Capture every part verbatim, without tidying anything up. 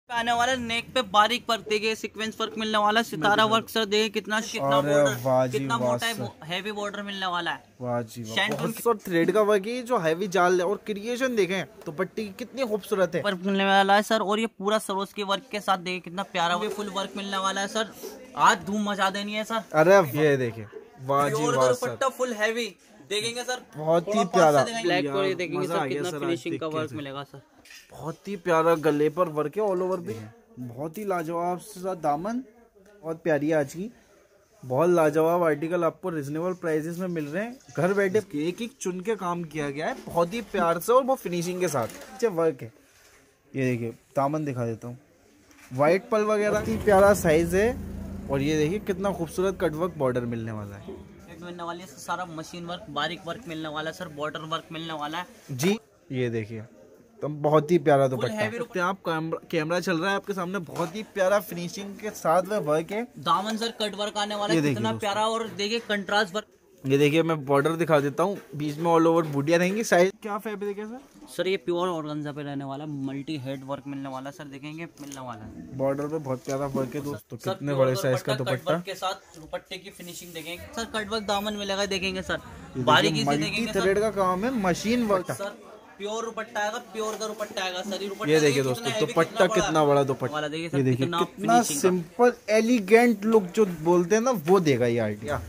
आने वाला नेक पे बारीक वर्क देखिए, सीक्वेंस वर्क मिलने वाला, सितारा वर्क सर देखिए कितना कितना बॉर्डर कितना मोटा है, हैवी बॉर्डर मिलने वाला है। वाह जी वाह, थ्रेड का वर्क है जो हैवी जाल है, और क्रिएशन देखें तो पट्टी कितनी खूबसूरत है, वर्क मिलने वाला है सर। और ये पूरा सरोज के वर्क के साथ देखिए कितना प्यारा फुल वर्क मिलने वाला है सर। आज धूम मचा देनी है सर। अरे ये देखिए, वाह जी वाह सर, फुल हैवी देखेंगे सर, बहुत ही प्यारा ब्लैक को ये देखेंगे सर कितना फिनिशिंग का वर्क मिलेगा सर। बहुत ही प्यारा गले पर वर्क है, ऑल ओवर भी बहुत ही लाजवाब सा दामन, बहुत प्यारी है आज की, बहुत लाजवाब आर्टिकल आपको रिजनेबल प्राइसेस में मिल रहे हैं। घर बैठे एक एक चुन के काम किया गया है, बहुत ही प्यार से और बहुत फिनिशिंग के साथ अच्छे वर्क है। ये देखिए दामन दिखा देता हूँ, व्हाइट पल वगैरह ही प्यारा साइज है, और ये देखिए कितना खूबसूरत कटवर्क बॉर्डर मिलने वाला है, मिलने वाली है सारा मशीन वर्क, बारीक वर्क मिलने वाला है सर, बॉर्डर वर्क मिलने वाला है जी। ये देखिए तो बहुत ही प्यारा दुपट्टा, आप कैमरा चल रहा है आपके सामने, बहुत ही प्यारा फिनिशिंग के साथ में वर्क है। दामन सर कट वर्क आने वाला है कितना प्यारा, और देखिए कंट्रास्ट वर्क। ये देखिए मैं बॉर्डर दिखा देता हूँ, बीच में ऑल ओवर बूटियां रहेंगी। साइज क्या फैब्रिक है सर? सर ये प्योर ऑर्गेन्जा पे रहने वाला, मल्टी हेड वर्क मिलने वाला सर, देखेंगे मिलने वाला है। बॉर्डर पे बहुत प्यारा वर्क है दोस्तों, कितने बड़े साइज का दुपट्टा के साथ दुपट्टे की फिनिशिंग देखेंगे सर, कट वर्क दामन मिलेगा देखेंगे सर, बारीकी से देखेंगे। थ्रेड का काम है, machine work sir, pure dupatta आएगा, प्योर का दुपट्टा आएगा सर। ये देखिए दोस्तों दुपट्टा कितना बड़ा दुपट्टा, ये देखिए कितना सिंपल एलिगेंट लुक जो बोलते हैं ना वो देगा ये आइडिया।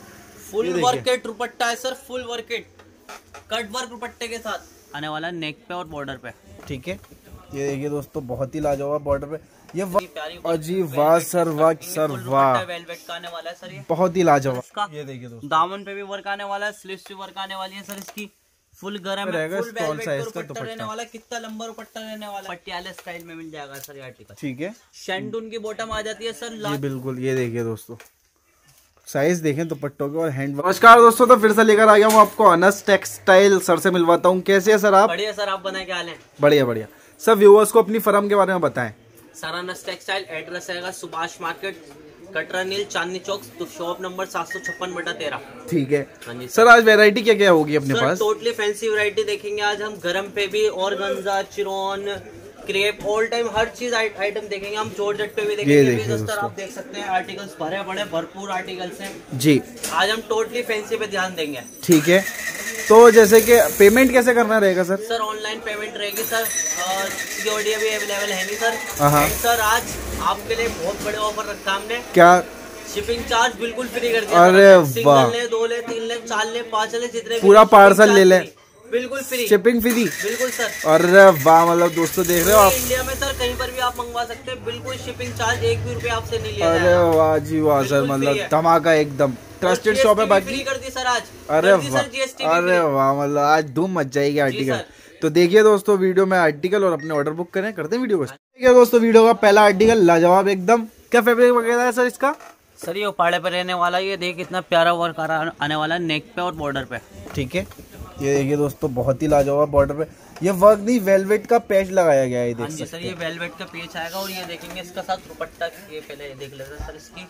फुल वर्केट दुपट्टा है sir, full worked cut work दुपट्टे के साथ आने वाला नेक पे और बॉर्डर पे, ठीक है। ये देखिए दोस्तों बहुत ही लाजवाब बॉर्डर पे, ये अजीब वाह सर, वाह सर वाह, वेलवेट का आने वाला है सर, ये बहुत ही लाजवाब। ये देखिए दोस्तों दामन पे भी वर्क आने वाला है, स्लीव्स पे वर्क आने वाली है सर, इसकी फुल गरम है, फुल वेलवेट का दुपट्टा रहने वाला, कितना लंबा दुपट्टा रहने वाला, पटियाला स्टाइल में मिल जाएगा सर ये आर्टिकल, ठीक है। शैंडून की बॉटम आ जाती है सर, ये बिल्कुल। ये देखिए दोस्तों साइज देखें दुपट्टों के और हैंड। नमस्कार दोस्तों, तो फिर से लेकर आ गया हूँ आपको अनस टेक्सटाइल, सर से मिलवाता हूँ। कैसे है सर आप? बढ़िया सर, आप बनाए क्या हाल है? बढ़िया बढ़िया सर। व्यूअर्स को अपनी फर्म के बारे में बताएं। सर अनस टेक्सटाइल एड्रेस रहेगा सुभाष मार्केट, कटरा नील, चांदनी चौक, तो शॉप नंबर सात सौ छप्पन बटा तेरह, ठीक है। हाँ जी सर, आज वेरायटी क्या क्या होगी अपने पास? टोटली फैंसी वैरायटी देखेंगे आज हम, गरम पे भी, organza, chinon, crepe, all time हर चीज आइटम देखेंगे हम। जॉर्जेट पे भी देखेंगे सर, आप देख सकते हैं आर्टिकल्स भरे पड़े, भरपूर आर्टिकल्स हैं जी। आज हम टोटली फैंसी पे ध्यान देंगे, ठीक है। तो जैसे कि पेमेंट कैसे करना रहेगा सर? सर ऑनलाइन पेमेंट रहेगी सर, और सीओडी भी अवेलेबल है नहीं सर। सर आज आपके लिए बहुत बड़े ऑफर रखा हमने। क्या? शिपिंग चार्ज बिल्कुल फ्री कर दिया। अरे वाह, ले, दो ले, तीन ले, चार ले, पाँच ले, जितने पूरा पार्सल ले ले, बिल्कुल फ्री, शिपिंग फ्री, बिल्कुल सर। अरे वाह, मतलब दोस्तों देख रहे हो आप, इंडिया में सर कहीं पर भी आप मंगवा सकते हैं, बिल्कुल शिपिंग चार्ज एक भी रुपए आपसे नहीं लिया। अरे वाह जी वाह सर, मतलब धमाका एकदम, ट्रस्टेड शॉप है। बाकी कर दी सर आज। अरे वाह, अरे वाह, मतलब आज धूम मच जाएगी आर्टिकल। तो देखिए दोस्तों वीडियो में आर्टिकल और अपने ऑर्डर बुक करें, करते हैं वीडियो को। ठीक है दोस्तों, वीडियो का पहला आर्टिकल लाजवाब एकदम। क्या फैब्रिक वगैरह है सर इसका? सर ये उपाड़े पे रहने वाला, ये देखिए कितना प्यारा वर्क आने वाला नेक पे और बॉर्डर पे, ठीक है। ये देखिए दोस्तों बहुत ही लाजवाब बॉर्डर पे, ये वर्क नहीं वेलवेट का पैच लगाया गया है, देख सकते हैं सर। ये वेलवेट का पैच आएगा, और ये देखेंगे इसका साथ दुपट्टा, ये पहले देख लेते हैं सर, इसकी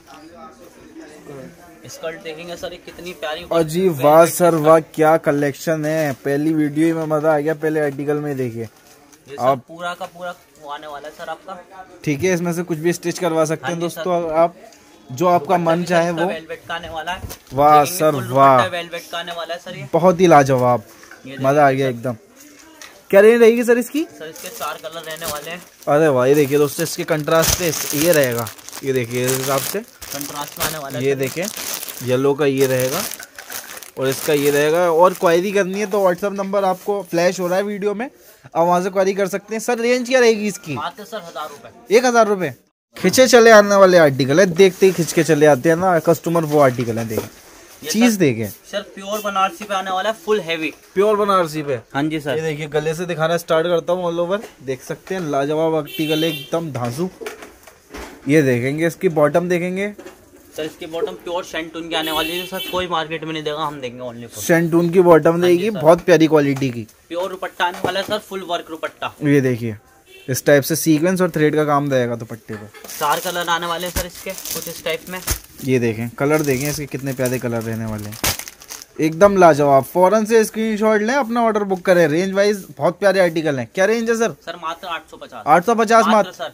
स्कर्ट देखेंगे सर, ये कितनी प्यारी। अजीब वाह सर वाह, क्या कलेक्शन है। पहली वीडियो में मजा आ गया, पहले आर्टिकल में देखिए आप, पूरा का पूरा आने वाला है सर आपका, ठीक है। इसमें से कुछ भी स्टिच करवा सकते हैं दोस्तों आप, जो आपका मन चाहे वो। वेलवेट का आने वाला है, वाह सर वाह, वेलवेट का आने वाला है सर, ये बहुत ही लाजवाब, मजा आ गया एकदम। क्या रेंज रहेगी सर इसकी? सर इसके चार कलर रहने वाले हैं। अरे वाह, ये देखिए दोस्तों इसके कंट्रास्ट पे ये रहेगा, ये देखिए इस हिसाब से कंट्रास्ट में आने वाला है। ये देखें येलो का ये रहेगा, और इसका ये रहेगा। और क्वायरी करनी है तो व्हाट्सएप नंबर आपको फ्लैश हो रहा है वीडियो में, आप वहाँ से क्वायरी कर सकते हैं। सर रेंज क्या रहेगी इसकी? मात्र सर हजार रुपए, एक हजार रुपए। खिंचे चले आने वाले आर्टिकल है, देखते ही खिंच के चले आते हैं ना कस्टमर, वो आर्टिकल है। देखें चीज देखें सर, प्योर बनारसी पे आने वाला है, फुल हैवी प्योर बनारसी पे। हाँ जी सर। ये देखिए गले से दिखाना स्टार्ट करता हूँ, ऑल ओवर देख सकते हैं लाजवाब आर्टिकल एकदम धांसू। ये देखेंगे इसकी बॉटम, देखेंगे सर इसकी बॉटम प्योर शैंटून की आने वाली है सर, कोई मार्केट में नहीं देगा, हम देंगे ओनली शैंटून की बॉटम देगी, बहुत प्यारी क्वालिटी की। प्योर दुपट्टा आने वाला है सर, फुल वर्क दुपट्टा। ये देखिए इस टाइप से सीक्वेंस और थ्रेड का काम रहेगा दुपट्टे पे। चार कलर आने वाले हैं सर इसके, कुछ इस टाइप में। ये देखें कलर, देखें इसके कितने प्यारे कलर रहने वाले हैं, एकदम लाजवाब। फौरन से स्क्रीनशॉट लें, अपना ऑर्डर बुक करें। रेंज वाइज बहुत प्यारे आर्टिकल हैं। क्या रेंज है सर? सर मात्र आठ सौ पचास। आठ सौ पचास मात्र सर।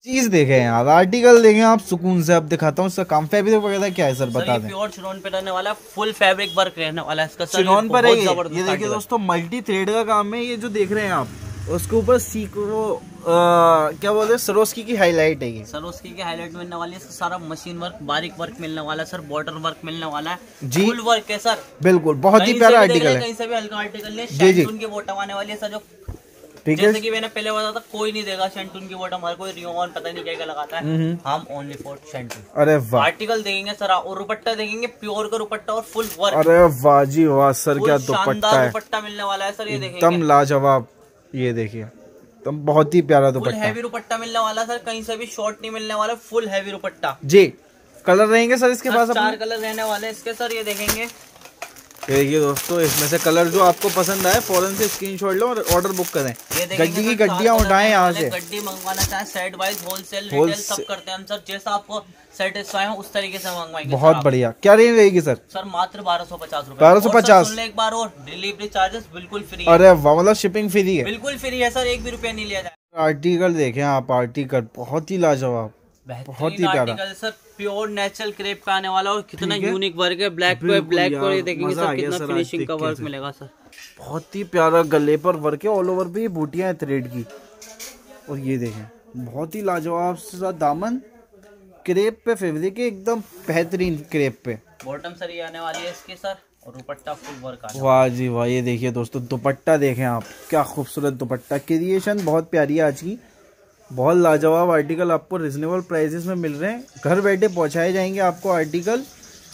चीज देखें यार, आर्टिकल देखें आप सुकून से। अब दिखाता हूँ इसका काम। फैब्रिक वगैरह क्या है सर, बता दें। प्योर चिनॉन पे रहने वाला, फुल फैब्रिक वर्क रहने वाला है इसका सर। चिनॉन पर है ये, ये देखिए दोस्तों मल्टी थ्रेड का काम है। ये जो देख रहे हैं आप, उसके ऊपर सीको आ, क्या बोलते हैं, सरोस्की की हाईलाइट है ये। सरोस्की की हाईलाइट मिलने वाली है। सारा मशीन वर्क, बारीक वर्क मिलने वाला है सर। बॉर्डर वर्क मिलने वाला है जी। फुल वर्क है सर, बिल्कुल बहुत ही प्यारा आर्टिकल है। कहीं से भी हल्का आर्टिकल है। जी जी, उनकी बॉटम आने वाली है सर। जो ठीक है, जैसे कि मैंने पहले बताया था, कोई नहीं देगा शेंटून की बॉटम। हर कोई रियोन पता नहीं क्या क्या लगाता है, हम ओनली फॉर शेंटून। अरे वाह, आर्टिकल देखेंगे सर और दुपट्टा देखेंगे प्योर का दुपट्टा और फुल वर्क। अरे वाह जी वाह सर, क्या दुपट्टा है, दुपट्टा मिलने वाला है सर। ये देखेंगे एकदम लाजवाब। ये देखिए एकदम बहुत ही प्यारा दुपट्टा, हैवी दुपट्टा मिलने वाला सर। कहीं से भी शॉर्ट नहीं मिलने वाला, फुल हैवी दुपट्टा जी। कलर रहेंगे सर इसके पास? चार कलर रहने वाले इसके सर। ये देखेंगे, देखिए दोस्तों, इसमें से कलर जो आपको पसंद आए फौरन से स्क्रीनशॉट लो और ऑर्डर बुक करें। गड्डी की गड्डियां उठाएं यहाँ से। गड्डी मंगवाना चाहे सेट वाइज, होलसेल, रिटेल सब करते हैं हम सर। जैसा आपको सेटिस्फाई हो उस तरीके से मंगवाएंगे। बहुत बढ़िया। क्या रेंज रहेगी सर? सर मात्र बारह सौ पचास रूपए। बारह सौ पचास एक बार और डिलीवरी चार्जेस बिल्कुल फ्री। अरे वाह, मतलब शिपिंग फ्री है? बिल्कुल फ्री है सर, एक भी रुपया नहीं लिया जाए। आर्टिकल देखें आप, आर्टिकल बहुत ही लाजवाब, बहुत ही प्यारा सर। प्योर नेचुरल क्रेप का आने वाला और कितना यूनिक वर्क है। ब्लैक पे ब्लैक पर ये देखेंगे सर, कितना फिनिशिंग का वर्क मिलेगा सर। बहुत ही प्यारा गले पर वर्क है, ऑल ओवर भी बूटियां हैं थ्रेड की। और ये देखें बहुत ही लाजवाब सा दामन, क्रेप पे फैब्रिक है, एकदम बेहतरीन क्रेप पे। बॉटम सर ये आने वाली है इसकी सर, और दुपट्टा फुल वर्क आ। वाह जी वाह, ये देखिए दोस्तों दुपट्टा देखें आप, क्या खूबसूरत दुपट्टा। क्रिएशन बहुत प्यारी है आज की, बहुत लाजवाब आर्टिकल आपको रिजनेबल प्राइसेस में मिल रहे हैं। घर बैठे पहुंचाए जाएंगे आपको आर्टिकल,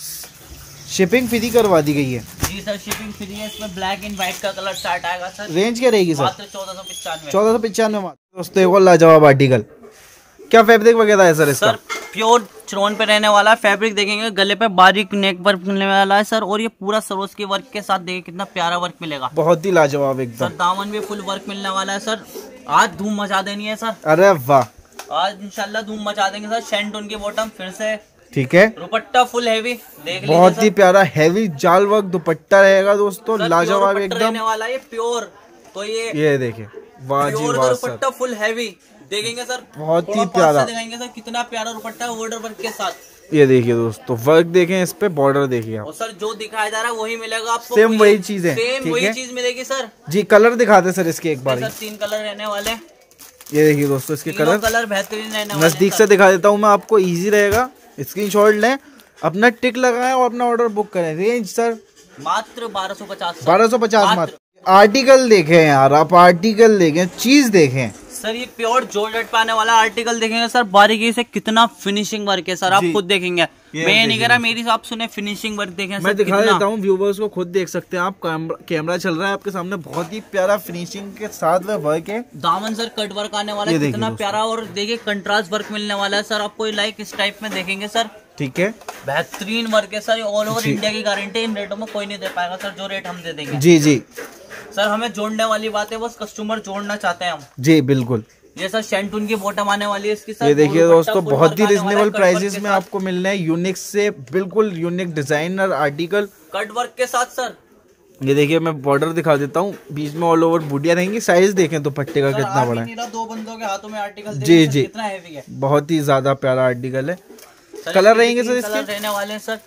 शिपिंग फ्री करवा दी गई है जी सर। शिपिंग फ्री है। इसमें ब्लैक एंड व्हाइट का कलर चार्ट आएगा सर। रेंज क्या रहेगी सर? चौदह सौ पिचानवे चौदह सौ पिचानवे दोस्तों, एक और लाजवाब आर्टिकल। क्या फैब्रिक वगैरह है सर इसका? सर प्योर चिनॉन पे रहने वाला है। फैब्रिक देखेंगे, गले पे बारीक नेक वर्क मिलने वाला है सर। और ये पूरा सरोज के वर्क के साथ देखिए कितना प्यारा वर्क मिलेगा, बहुत ही लाजवाब एकदम। सर दामन भी फुल वर्क मिलने वाला है सर। आज धूम मचा देनी है सर। अरे वाह, आज इंशाल्लाह धूम मचा देंगे सर। शेंटून की बॉटम फिर से, ठीक है। दुपट्टा फुल हैवी, देख लीजिए बहुत ही प्यारा हैवी जाल वर्क दुपट्टा रहेगा दोस्तों, लाजवाब एकदम रहने वाला है। ये प्योर, तो ये ये देखिए, वाह जी वाह सर, दुपट्टा फुल हैवी देखेंगे सर। बहुत ही प्यारा दिखाएंगे सर, कितना प्यारा दुपट्टा बॉर्डर वर्क के साथ। ये देखिए दोस्तों वर्क देखें, इस पे बॉर्डर देखिए आप। और सर जो दिखाया जा रहा है वही मिलेगा आपको, सेम वही चीज है, सेम वही चीज मिलेगी सर जी। कलर दिखाते सर इसके एक बार। सर तीन कलर रहने वाले। ये देखिए दोस्तों इसके कलर कलर बेहतरीन रहने वाले। नजदीक से दिखा देता हूँ मैं आपको, इजी रहेगा। स्क्रीनशॉट लें, अपना टिक लगाएं और अपना ऑर्डर बुक करें। रेंज सर मात्र बारह सौ पचास। बारह सौ पचास मात्र। आर्टिकल देखें यार आप, आर्टिकल देखें, चीज देखें सर। ये प्योर जॉर्जेट पे आने वाला आर्टिकल देखेंगे सर। बारीकी से कितना फिनिशिंग वर्क है सर, आप खुद देखेंगे। मैं ये नहीं कह रहा, मेरी आप सुने फिनिशिंग वर्क देखें। मैं दिखा देता हूँ व्यूवर्स को, खुद देख सकते हैं आप। कैमरा चल रहा है आपके सामने, बहुत ही प्यारा फिनिशिंग के साथ में वर्क है। दामन सर कट वर्क आने वाला है, कितना प्यारा। और देखिए कंट्रास्ट वर्क मिलने वाला है सर आपको, लाइक इस टाइप में देखेंगे सर। ठीक है, बेहतरीन वर्क है सर। ऑल ओवर इंडिया की गारंटी, इन रेटों में कोई नहीं दे पाएगा सर जो रेट हम दे देंगे। जी जी सर, हमें जोड़ने वाली बात है, बस कस्टमर जोड़ना चाहते हैं हम। जी बिल्कुल। ये सर शेंटून की बॉटम आने वाली है इसकी सर। ये देखिए दोस्तों, बहुत ही रिजनेबल प्राइसेस में आपको मिलने हैं। यूनिक से बिल्कुल unique designer article cut work के साथ सर। ये देखिए, मैं बॉर्डर दिखा देता हूँ, बीच में ऑल ओवर बूटियां रहेंगी। साइज देखें दुपट्टे का कितना बड़ा है। दो बंदों के हाथों में आर्टिकल जी जी, कितना हैवी है, बहुत ही ज्यादा प्यारा आर्टिकल है। कलर रहेंगे सर इसके? कलर रहने वाले हैं सर।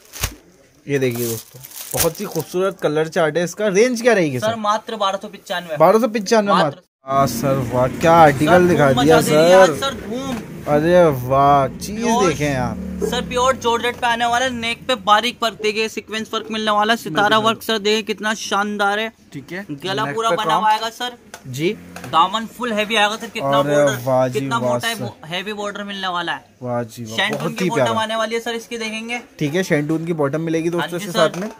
ये देखिए दोस्तों, बहुत ही खूबसूरत कलर चार्ट है इसका। रेंज क्या रहेगी सर? मात्र बारह सौ पिचानवे। बारह सौ पिचानवे मात्र। हाँ सर, वाह क्या आर्टिकल दिखा दिया सर। अरे वाह, चीज देखें यार सर। प्योर जॉर्जेट पे आने वाला, नेक पे बारीक वर्क देखिए, सीक्वेंस वर्क मिलने वाला, सितारा वर्क सर देखिए कितना शानदार है। ठीक है, गला पूरा बना हुआ आएगा सर जी। दामन फुल हैवी आएगा सर। कितना बॉर्डर, कितना मोटा है, हैवी बॉर्डर मिलने वाला है। वाह जी वाह, शेंटून की बॉटम आने वाली है सर इसकी, देखेंगे। ठीक है, शेंटून की बॉटम मिलेगी दोस्तों इसके साथ में।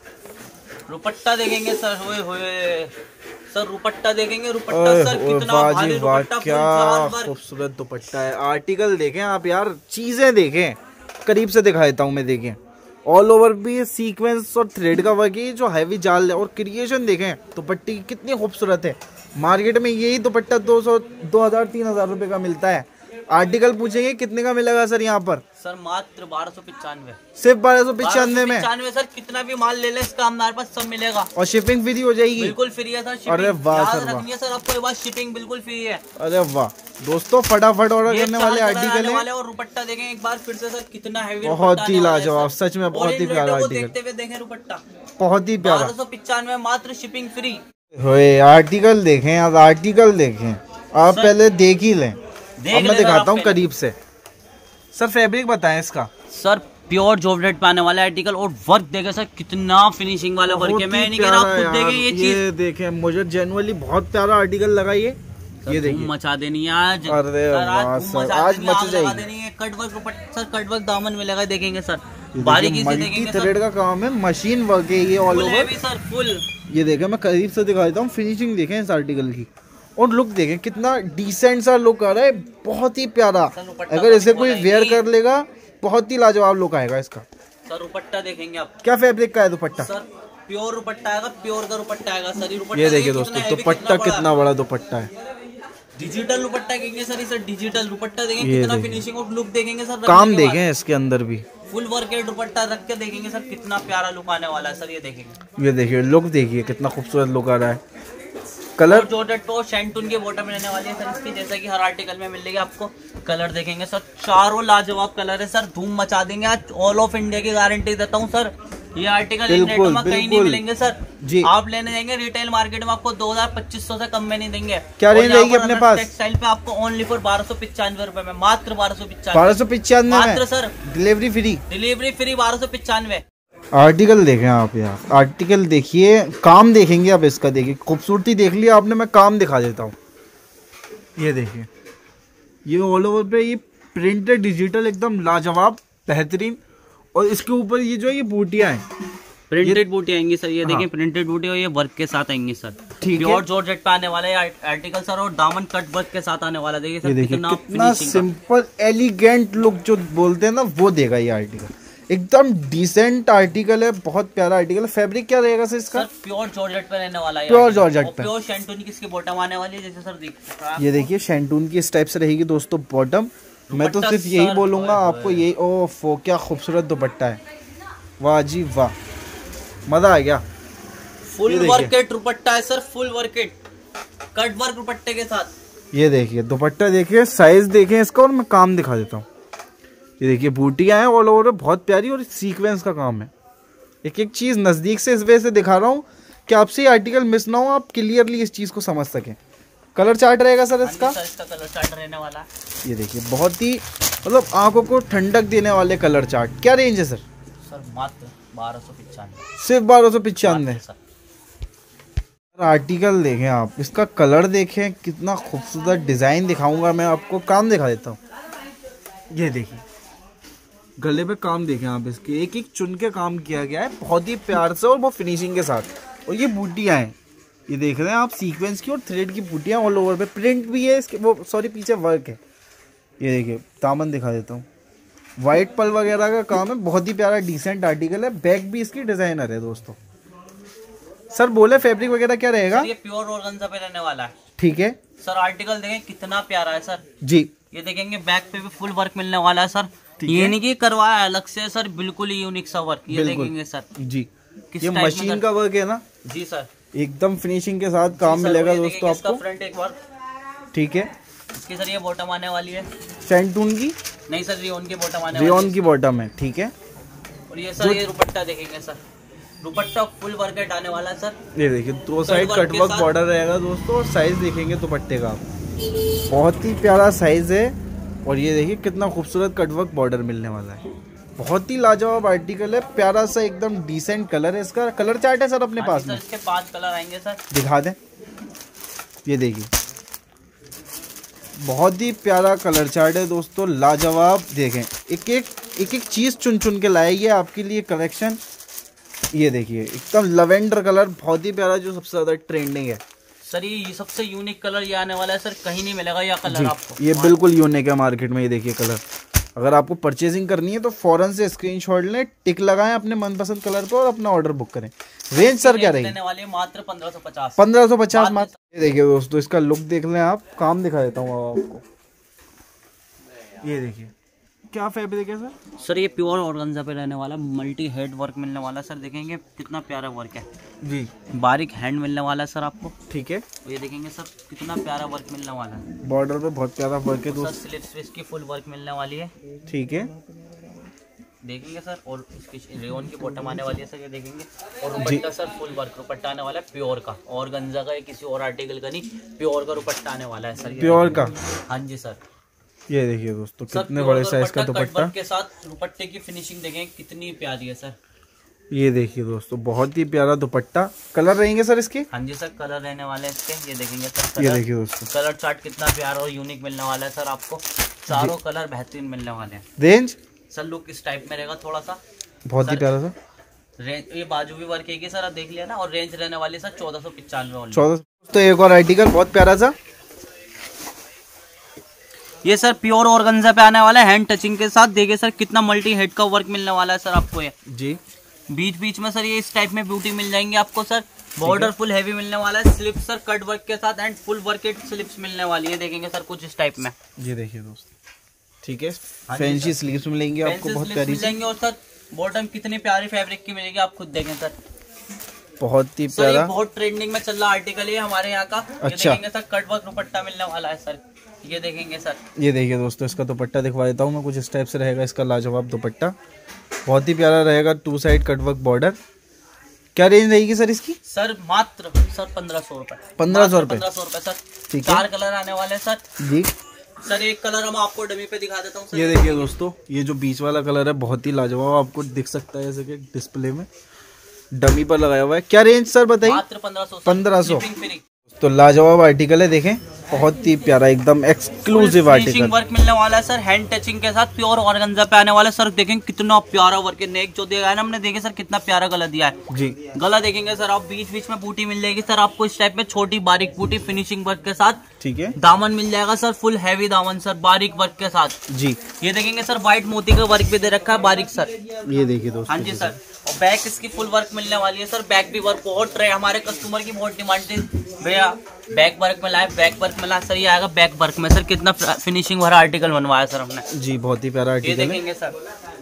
दुपट्टा देखेंगे सर, होए होए सर, दुपट्टा देखेंगे। दुपट्टा सर कितना भारी दुपट्टा, क्या खूबसूरत दुपट्टा है। आर्टिकल देखें आप यार, चीजें देखें, करीब से दिखा देता हूँ मैं। देखें ऑल ओवर भी सीक्वेंस और थ्रेड का वर्क है, जो हैवी जाल है। और क्रिएशन देखें दुपट्टे की कितनी खूबसूरत है। मार्केट में यही दुपट्टा दो सौ दो हजार तीन हजार रुपए का मिलता है, आर्टिकल पूछेंगे कितने का मिलेगा सर यहाँ पर? सर मात्र बारह सौ पिचानवे, सिर्फ बारह सौ पिचानवे में। पिचानवे सर, कितना भी माल ले ले इसका हमारे पास सब मिलेगा। और शिपिंग फ्री हो जाएगी? बिल्कुल फ्री है सर। अरे वाह सर, वाह सर आपको ये बात, शिपिंग बिल्कुल फ्री है। अरे वाह दोस्तों, फटाफट ऑर्डर करने वाले आर्टिकल है। और दुपट्टा देखें एक बार फिर से सर, कितना हैवी, बहुत ही लाजवाब, सच में बहुत ही प्यारा आर्टिकल। देखते हुए देखें दुपट्टा, बहुत ही प्यारा। बारह सौ पिचानवे मात्र, शिपिंग फ्री। आर्टिकल देखें आप, आर्टिकल देखें आप, पहले देख ही लें। अब मैं दिखाता हूँ करीब से। सर फैब्रिक बताएं इसका। सर प्योर जॉर्जेट पाने वाला आर्टिकल, और वर्क देखे सर कितना फिनिशिंग वाला वर्क है। मैं नहीं कह रहा, आप खुद देखें ये चीज। ये देखें, मुझे जेन्युइनली बहुत प्यारा आर्टिकल लगा ये। ये देखिए, मचा देनी है आज। अरे वाह सर, आज मच जाएगी। Cut work sir, cut work दामन में लगा, देखेंगे सर बारीकी से देखेंगे। थ्रेड का काम है, मशीन वर्क है ये ऑल ओवर सर, फुल। ये देखें, मैं करीब से दिखा देता हूँ। फिनिशिंग देखें इस आर्टिकल की, और लुक देखें कितना डिसेंट सा लुक आ रहा है, बहुत ही प्यारा। अगर इसे कोई वेयर कर लेगा, बहुत ही लाजवाब लुक आएगा इसका। सर दुपट्टा देखेंगे आप, क्या फैब्रिक का है दुपट्टा? सर प्योर दुपट्टा आएगा, प्योर का दुपट्टा आएगा सर। ये ये देखिए दोस्तों, दुपट्टा कितना बड़ा दुपट्टा है। डिजिटल दुपट्टा देखेंगे सर, इसे डिजिटल दुपट्टा देखेंगे, कितना फिनिशिंग और लुक देखेंगे सर। काम देखें इसके अंदर भी, फुल वर्क के दुपट्टा रख के देखेंगे सर, कितना प्यारा लुक आने वाला है सर। ये देखेंगे, ये देखिए लुक देखिए, कितना खूबसूरत लुक आ रहा है। कलर जॉर्जेट तो शैंटून के बॉटम रहने वाली है सर इसकी, जैसा कि हर आर्टिकल में मिलेगी आपको। कलर देखेंगे सर, चारों लाजवाब कलर है सर, धूम मचा देंगे आज। ऑल ऑफ इंडिया की गारंटी देता हूँ सर। ये आर्टिकल इन रेटों में कहीं नहीं मिलेंगे सर जी। आप लेने जाएंगे रिटेल मार्केट में, आपको दो हजार पच्चीस सौ से कम में नहीं देंगे। क्या रेंज रहेगी अपने पास? टेक्सटाइल पे आपको ओनली फॉर बारह सौ पिचानवे रुपए में, मात्र बारह सौ पिचानवे बारह सौ पिचानवे मात्र sir. Delivery free, delivery free, बारह सौ पिचानवे। आर्टिकल देखें आप यार, आर्टिकल देखिए, काम देखेंगे आप इसका। देखिए खूबसूरती देख लिया आपने, मैं काम दिखा देता हूँ। ये देखिए, ये ऑल ओवर पे ये प्रिंटेड डिजिटल एकदम लाजवाब बेहतरीन। और इसके ऊपर ये जो है ये बूटियां हैं, प्रिंटेड बूटी आएंगी सर। ये हाँ। देखिए प्रिंटेड बूटी, और ये वर्क के साथ आएंगी सर। प्योर जॉर्जेट पे आने वाला है आर्टिकल सर, और दामन कट वर्क के साथ आने वाला। देखिए सर कितना, कितना सिंपल एलिगेंट लुक जो बोलते हैं ना, वो देगा ये आर्टिकल। एकदम डिसेंट आर्टिकल है, बहुत प्यारा आर्टिकल है। फैब्रिक क्या रहेगा सर इसका? प्योर जॉर्जेट पे रहने वाला है, प्योर जॉर्जेट पे। प्योर शैंटून की इसकी बॉटम आने वाली है, जैसे सर देखिए। ये देखिए शैंटून की इस टाइप से रहेगी दोस्तों बॉटम। मैं तो सिर्फ यही बोलूंगा आपको, यही ओह क्या खूबसूरत दुपट्टा है, वाह जी वाह, मजा आ गया। फुल वर्क के दुपट्टा है सर, फुल वर्क के कट वर्क दुपट्टे के साथ। ये देखिए दुपट्टा देखिए, साइज देखें इसका, और मैं काम दिखा देता हूँ। ये देखिए बूटियां हैं ऑल ओवर, बहुत प्यारी, और सीक्वेंस का काम है। एक एक चीज नजदीक से इस वजह से दिखा रहा हूँ कि आपसे ये आर्टिकल मिस ना हो, आप क्लियरली इस चीज को समझ सकें। कलर चार्ट रहेगा सर इसका? सर इसका कलर चार्ट रहने वाला है। ये देखिए बहुत ही मतलब आंखों को ठंडक देने वाले कलर चार्ट। क्या रेंज है सर? सर मात्र बारह सौ पिचानवे, सिर्फ बारह सौ पिचानवे। आर्टिकल देखें आप, इसका कलर देखें, कितना खूबसूरत डिजाइन दिखाऊंगा मैं आपको, काम दिखा देता हूँ। ये देखिए गले पे काम देखें आप, इसके एक एक चुन के काम किया गया है, बहुत ही प्यार से और बहुत फिनिशिंग के साथ। और ये बूटियां हैं, ये देख रहे हैं आप, सीक्वेंस की और थ्रेड की बूटियां ऑल ओवर पे। प्रिंट भी है इसके, वो सॉरी पीछे वर्क है। ये देखिए दामन दिखा देता हूँ, वाइट पल वगैरह का काम है, बहुत ही प्यारा डिसेंट आर्टिकल है। बैक भी इसकी डिजाइनर है दोस्तों। सर बोले फैब्रिक वगैरह क्या रहेगा? ये प्योर ऑर्गेन्जा पे रहने वाला है। ठीक है सर, आर्टिकल देखें कितना प्यारा है सर जी। ये देखेंगे बैक पे भी फुल वर्क मिलने वाला है सर, ये नहीं कि करवाया अलग से सर, बिल्कुल ही यूनिक सा वर्क। ये देखेंगे सर जी, ये मशीन का वर्क है ना जी सर, एकदम फिनिशिंग के साथ काम मिलेगा दोस्तों आपको। फ्रंट एक बार ठीक है, इसकी सर ये बॉटम आने वाली है शैंटून की, नहीं सर रियोन की बॉटम आने रियोन वाली की बॉटम है। ठीक है, और ये सर ये दुपट्टा देखेंगे सर, दुपट्टा फुल वर्क आने वाला है सर। ये देखिए दो साइड कटवर्क बॉर्डर रहेगा दोस्तों, और साइज देखेंगे दुपट्टे का बहुत ही प्यारा साइज है। और ये देखिए कितना खूबसूरत कटवर्क बॉर्डर मिलने वाला है, बहुत ही लाजवाब आर्टिकल है, प्यारा सा एकदम डिसेंट कलर है। इसका कलर चार्ट है सर अपने पास में? इसके पांच कलर आएंगे सर, दिखा दें। ये देखिए बहुत ही प्यारा कलर चार्ट है दोस्तों, लाजवाब। देखें एक एक एक एक चीज़ चुन चुन के लाए ये आपके लिए कलेक्शन। ये देखिए एकदम लवेंडर कलर, बहुत ही प्यारा, जो सबसे ज़्यादा ट्रेंडिंग है सर। ये सबसे यूनिक कलर ये आने वाला है सर, कहीं नहीं मिलेगा ये कलर आपको। ये बिल्कुल यूनिक है मार्केट में। ये देखिए कलर, अगर आपको परचेजिंग करनी है तो फौरन से स्क्रीनशॉट लें, टिक लगाएं अपने मनपसंद कलर पर और अपना ऑर्डर बुक करें। रेंज सर क्या रहेगी? वाले मात्र पंद्रह सौ पचास पंद्रह सौ पचास मात्र। ये देखिए दोस्तों, इसका लुक देख लें आप, काम दिखा देता हूँ आपको। ये देखिए क्या फैब्रिक है सर? सर ये प्योर ऑर्गेन्जा पे रहने वाला मल्टी हेड वर्क मिलने वाला सर, देखेंगे कितना प्यारा वर्क है जी, बारीक हैंड मिलने वाला है सर आपको। ठीक है, ये देखेंगे सर कितना प्यारा वर्क मिलने वाला है, बॉर्डर पे बहुत प्यारा वर्क है सर दोस्त। स्लिप्स पे इसकी फुल वर्क मिलने वाली है, ठीक है, देखेंगे सर। और इसकी रेयन की बॉटम आने वाली है सर, ये देखेंगे। और dupatta sir full work dupatta आने वाला है प्योर का, ऑर्गेन्जा का, किसी और आर्टिकल का नहीं, प्योर का दुपट्टा आने वाला है सर, प्योर का। हाँ जी सर। ये देखिए दोस्तों कितने बड़े साइज का दुपट्टा के साथ दुपट्टे की फिनिशिंग देखें कितनी प्यारी है सर। ये देखिए दोस्तों बहुत ही प्यारा दुपट्टा। कलर रहेंगे सर इसके? हाँ जी सर कलर रहने वाले हैं इसके, ये देखेंगे सर। ये देखिए दोस्तों कलर चार्ट कितना प्यारा और यूनिक मिलने वाला है सर आपको, चारों कलर बेहतरीन मिलने वाले हैं। रेंज सर लुक इस टाइप में रहेगा थोड़ा सा, बहुत ही प्यारा सर। रेंज ये बाजू भी वर्क है सर, आप देख लिया ना। और रेंज रहने वाली है सर चौदह सौ पिचानवे चौदह। तो एक और आर्टिकल बहुत प्यारा सा, ये सर प्योर ऑर्गेन्जा पे आने वाला है हैंड टचिंग के साथ। देखिए सर कितना मल्टी हेड का वर्क मिलने वाला है सर आपको। ये जी बीच बीच में सर ये इस टाइप में ब्यूटी मिल जाएंगे आपको सर। बॉर्डर फुल हैवी मिलने वाला है, स्लिप सर कट वर्क के साथ एंड फुल वर्केड स्लिप्स मिलने वाली है, देखेंगे सर कुछ इस टाइप में। ये देखिए दोस्त, ठीक है, फैंसी स्लीव्स मिलेंगी आपको बहुत प्यारी मिलेंगे। और सर बॉटम कितनी प्यारी फैब्रिक की मिलेगी आप खुद देखें सर, बहुत ही सर प्यारा। ये बहुत ट्रेंडिंग में चल रहा आर्टिकल है हमारे यहाँ का। अच्छा। ये देखेंगे सर कट वर्क दुपट्टा मिलने वाला है सर, ये देखेंगे सर। ये देखिए दोस्तों इसका दुपट्टा दिखवा देता हूँ मैं, कुछ इस टाइप से रहेगा इसका लाजवाब दुपट्टा, बहुत ही प्यारा रहेगा, two side cut work border. क्या रेंज रहेगी सर इसकी? सर मात्र सर पंद्रह सौ रुपए पंद्रह सौ रुपए पंद्रह सौ रुपए सर। ठीक है, चार कलर आने वाले हैं सर जी। सर एक कलर हम आपको डमी पे दिखा देता हूँ। ये देखिए दोस्तों, ये जो बीच वाला कलर है बहुत ही लाजवाब आपको दिख सकता है जैसे कि डिस्प्ले में डमी पर लगाया हुआ है। क्या रेंज सर बताइए? मात्र पंद्रह सौ पंद्रह सौ तो लाजवाब आर्टिकल है, देखें बहुत ही प्यारा एकदम एक्सक्लूसिव आर्टिकल। वर्क मिलने वाला है सर हैंड टचिंग के साथ, प्योर ऑर्गेन्जा पे आने वाला है सर। देखें कितना प्यारा वर्क है, नेक जो दिया है ना हमने, देखिए सर कितना प्यारा गला दिया है जी। गला देखेंगे सर आप, बीच बीच में बूटी मिल जाएगी सर आपको इस टाइप में, छोटी बारीक बूटी फिनिशिंग वर्क के साथ। ठीक है, दामन मिल जाएगा सर फुल हैवी दामन सर बारीक वर्क के साथ जी। ये देखेंगे सर व्हाइट मोती का वर्क भी दे रखा है बारीक सर, ये देखिए दोस्तों। हाँ जी सर। और बैक इसकी फुल वर्क मिलने वाली है सर, बैक भी वर्क बहुत रहे, हमारे कस्टमर की बहुत डिमांड थी भैया बैक वर्क में लाए, बैक वर्क में लाए सर। ये आएगा बैक वर्क में सर, कितना फिनिशिंग भरा आर्टिकल बनवाया सर हमने जी, बहुत ही प्यारा आर्टिकल है। ये देखेंगे सर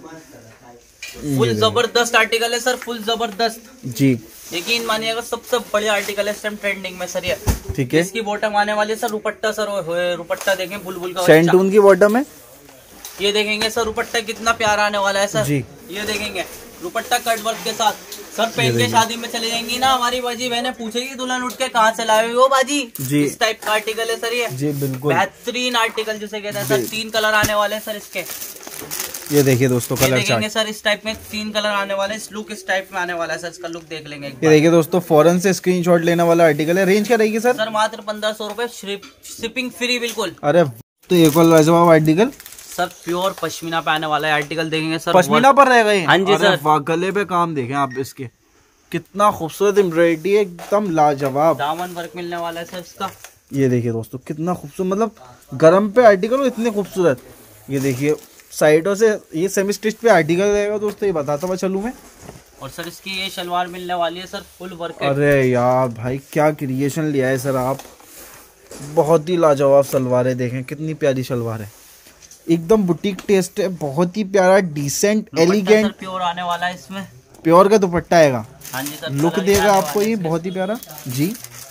फुल जबरदस्त आर्टिकल है सर, फुल जबरदस्त जी। यकीन मानिएगा सबसे बढ़िया आर्टिकल है इस टाइम ट्रेंडिंग में सर ये। ठीक है, इसकी बॉटम आने वाली है सर, दुपट्टा सर दुपट्टा देखें बुलबुल का सैंटून की बॉटम है। ये देखेंगे सर दुपट्टा कितना प्यारा आने वाला है सर जी। ये देखेंगे दुपट्टा कट वर्क के साथ सर, पहन के शादी में चले जाएंगी ना हमारी बाजी बहने, पूछेगी दुल्हन उठ के कहाँ से लाए हो बाजी जी। इस टाइप का आर्टिकल है सर ये जी बिल्कुल बेहतरीन आर्टिकल जिसे कहते हैं सर। तीन कलर आने वाले हैं सर इसके, ये देखिए दोस्तों कलर देखेंगे सर इस टाइप में तीन कलर आने वाले हैं, इस लुक इस टाइप में आने वाला है सर, इसका लुक देख लेंगे। ये देखिए दोस्तों फॉरेन से स्क्रीनशॉट लेने वाला आर्टिकल है। रेंज क्या रहेगी सर? सर मात्र पंद्रह सौ रुपए, शिपिंग फ्री बिल्कुल। अरे तो एक और लाजवाब आर्टिकल सर प्योर पश्मीना पे आने वाला है आर्टिकल, देखेंगे सर पश्मीना पर रहेगा ये। हाँ जी सर। वाह गले पे काम देखें आप इसके, कितना खूबसूरत एम्ब्रॉयडरी है, एकदम लाजवाब। दामन वर्क मिलने वाला है सर इसका। ये देखिए दोस्तों कितना खूबसूरत, मतलब गरम पे आर्टिकल हो इतने खूबसूरत। ये देखिए साइडों से ये सेमी स्टिच पे आर्टिकल रहेगा दोस्तों, ये बताता हुआ चलूँ मैं। और सर इसकी ये शलवार मिलने वाली है सर फुल वर्क। अरे यार भाई क्या क्रिएशन लिया है सर आप, बहुत ही लाजवाब सलवार है, देखें कितनी प्यारी शलवार है, एकदम बुटीक टेस्ट है, बहुत ही प्यारा डिसेंट एलिगेंट प्योर आने वाला है इसमें, प्योर का दुपट्टा आएगा। हाँ जी सर। लुक देगा आपको ये बहुत ही प्यारा जी।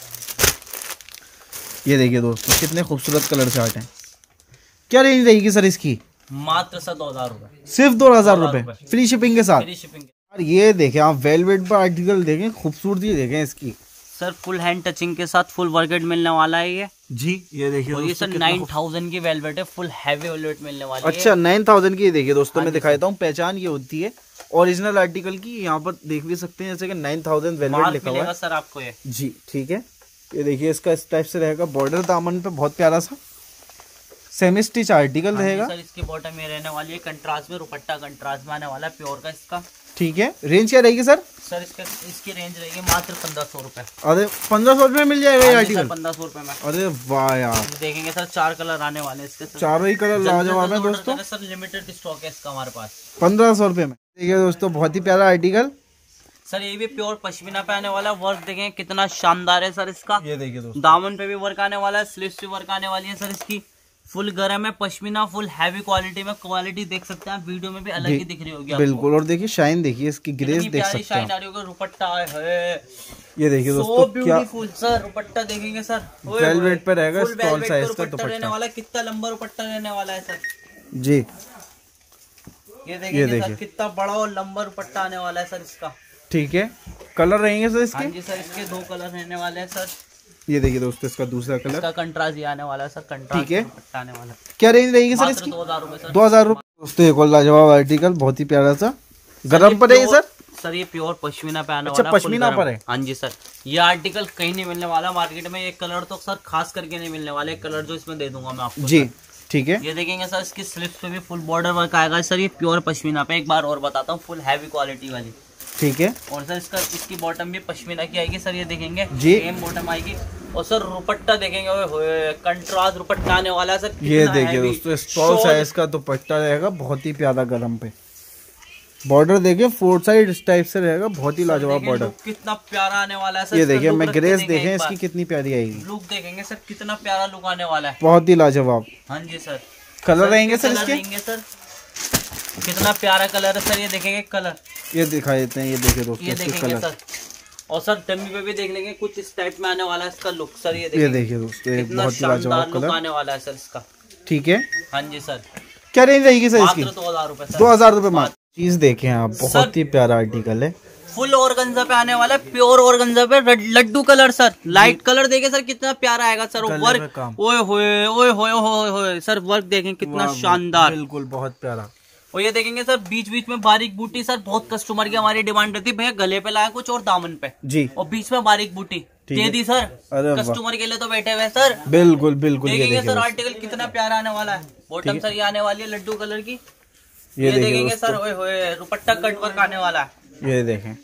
ये देखिए दोस्तों कितने खूबसूरत कलर चार्ट हैं। क्या रेंज रहेगी सर इसकी? मात्र सर दो हजार रुपए, सिर्फ दो हजार रुपए फ्री शिपिंग के साथ। Free shipping. ये देखें आप वेलवेट पर आर्टिकल देखें, खूबसूरती देखें इसकी सर, फुल हैंड टचिंग के साथ फुल वर्केट मिलने वाला है ये जी। ये देखिए और ये सर नाइन थाउजेंड की वेलवेट है, फुल हैवी वेलवेट मिलने वाली है। अच्छा नाइन थाउजेंड की। देखिए दोस्तों मैं दिखाता हूँ, पहचान ये होती है ओरिजिनल आर्टिकल की, यहाँ पर देख भी सकते हैं जैसे कि नाइन थाउजेंड वेलवेट लिखा हुआ है सर आपको ये जी। ठीक है, ये देखिए इसका इस टाइप से रहेगा, बॉर्डर दामन पे बहुत प्यारा सा सेमी स्टिच आर्टिकल रहेगा सर। इसकी बॉटम में रहने वाली है कंट्रास्ट में, दुपट्टा कंट्रास्ट में आने वाला है प्योर का इसका। ठीक है, रेंज क्या रहेगी सर? सर इसका इसकी रेंज रहेगी मात्र पंद्रह सौ रुपए। अरे पंद्रह सौ रुपए में मिल जाएगा ये आर्टिकल? पंद्रह सौ रुपए में। अरे वाह यार, देखेंगे सर चार कलर आने वाले हैं इसके, चारों ही कलर लाजवाब है दोस्तों। सर लिमिटेड स्टॉक है इसका हमारे पास, पंद्रह सौ रुपए में। देखिए दोस्तों बहुत ही प्यारा आर्टिकल सर, ये भी प्योर पश्मीना पे आने वाला है। वर्क देखें कितना शानदार है सर इसका। ये देखिए दोस्तों दामन पे भी वर्क आने वाला है, स्लीव्स पे वर्क आने वाली है सर इसकी। फुल गरम है, पश्मीना फुल हैवी क्वालिटी में, क्वालिटी देख सकते हैं आप, वीडियो में भी अलग ही दिख रही होगी आपको। बिल्कुल, और देखिए शाइन देखिए इसकी, ग्रेस देख सकते हैं, शाइन आ रही होगी, दुपट्टा है ये देखिए दोस्तों, क्या सर दुपट्टा देखेंगे सर, वेलवेट पे रहेगा, स्मॉल साइज का दुपट्टा रहने वाला, कितना लंबा दुपट्टा रहने वाला है सर जी। ये देखिए सर कितना बड़ा और लंबा दुपट्टा आने वाला है सर इसका। ठीक है, कलर रहेंगे सर इसके? हाँ जी सर, इसके दो कलर रहने वाले हैं सर। ये देखिए दोस्तों इसका दूसरा कलर, इसका कंट्रास्ट ये आने वाला है सर, कंट्रास्ट ठीक है, दुपट्टा आने वाला है। क्या रेंज रहेगी सर इसकी? दो हजार रूपए सर, दो हजार रूपए दोस्तों। एक और लाजवाब आर्टिकल, बहुत ही प्यारा सा, गरम पर है सर। सर ये प्योर पश्मीना पे आने अच्छा, वाला, पश्मीना पर है। हाँ जी सर, ये आर्टिकल कहीं नहीं मिलने वाला मार्केट में, ये कलर तो सर खास करके नहीं मिलने वाले, कलर जो इसमें दे दूंगा मैं आपको जी। ठीक है, ये देखेंगे सर, इसकी स्लिप्स पे भी फुल बॉर्डर वर्क आएगा सर, ये प्योर पश्मीना पे, एक बार और बताता हूँ, फुल हैवी क्वालिटी वाली। ठीक है, और सर इसका इसकी बॉटम भी पश्मीना की आएगी सर, ये देखेंगे जी, सेम बॉटम आएगी। और सर दुपट्टा देखेंगे, कंट्रास्ट दुपट्टा आने वाला है सर, ये देखिए दोस्तों, स्मॉल साइज का दुपट्टा रहेगा, बहुत ही प्यारा गरम पे, बॉर्डर देखिए फोर साइड इस टाइप से रहेगा, बहुत ही लाजवाब बॉर्डर, कितना प्यारा आने वाला है सर। ये देखिए, मैं ग्रेस देखें इसकी कितनी प्यारी आएगी, लुक देखेंगे सर, कितना प्यारा लुक आने वाला है, बहुत ही लाजवाब। हाँ जी सर, कलर रहेंगे सर इसके? सर कितना प्यारा कलर है सर, ये देखेंगे कलर, ये दिखा देते हैं, ये देखिए दोस्तों ये इसके देखेंगे कलर। सर। और सर डमी पे भी देख लेंगे, कुछ इस टाइप में आने वाला है इसका लुक सर, ये ये देखिए दोस्तों, एक बहुत ही लाजवाब कलर आने वाला है सर इसका। ठीक है, हाँ जी सर, क्या रेंज रहेगी सर इसकी? दो हजार रूपए दो हजार रूपए मात्र। चीज देखें आप, बहुत ही प्यारा आर्टिकल है, फुल ऑर्गेन्जा पे आने वाला है, प्योर ऑर्गेन्जा पे, laddoo colour sir, light colour देखे सर कितना प्यारा आएगा सर, वर्क ओए होए ओए होए होए होए सर, वर्क देखें कितना शानदार, बिल्कुल बहुत प्यारा। और ये देखेंगे सर बीच बीच में बारीक बूटी सर, बहुत कस्टमर की हमारी डिमांड रहती है, भैया गले पे लाया कुछ और दामन पे जी, और बीच में बारीक बूटी दे दी सर, कस्टमर के लिए तो बैठे हुए सर, बिल्कुल बिल्कुल। देखेंगे सर आर्टिकल कितना प्यारा आने वाला है, बॉटम सर ये आने वाली है लड्डू कलर की, ये देखेंगे सर, ओए होए दुपट्टा कट वर्क आने वाला है, ये देखें